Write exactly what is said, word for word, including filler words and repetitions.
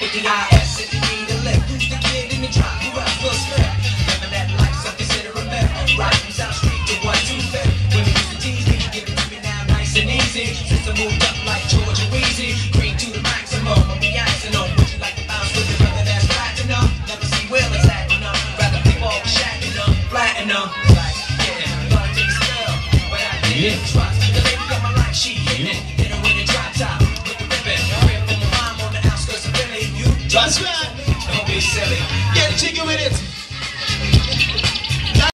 with the I S if you need a lift. Who's the kid in the drop? Who else will slip? Living that life, so consider a myth. Right from South Street to one two fifth. Women used to tease me, give it to me now nice and easy. Since I moved up like Georgia Weezy, green to the maximum. I'm reacting on. Would you like to bounce with your brother that's platinum? Never see Will is acting up. Rather people always shacking up, platinum. Like, yeah, thought I'd take a spell. When I did it, trust. The lady got my life, she hit it. Hit her with a drop top, with the ribbon. Rip from my mom on the outskirts of Philly. You That's right. don't be silly. Get jiggy with it.